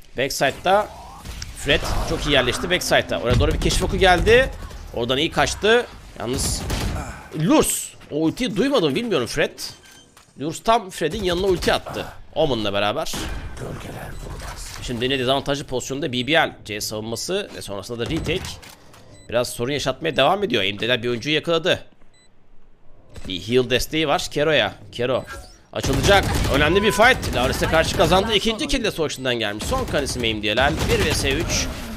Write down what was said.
Backside'da Fred çok iyi yerleşti backside'da. Oraya doğru bir keşif oku geldi. Oradan iyi kaçtı. Yalnız Lurs. O ultiyi duymadım bilmiyorum Fred. Lurs tam Fred'in yanına ulti attı. Omen'la beraber. Şimdi yine dezavantajlı pozisyonda BBL. C savunması ve sonrasında da retake. Biraz sorun yaşatmaya devam ediyor. Aim'deler bir oyuncuyu yakaladı. Bir heal desteği var Kero'ya. Kero açılacak. Önemli bir fight. Lauris'e karşı kazandı. İkinci kill de Soğuk'tan gelmiş. Son kan isim Aim'deler. 1 vs 3.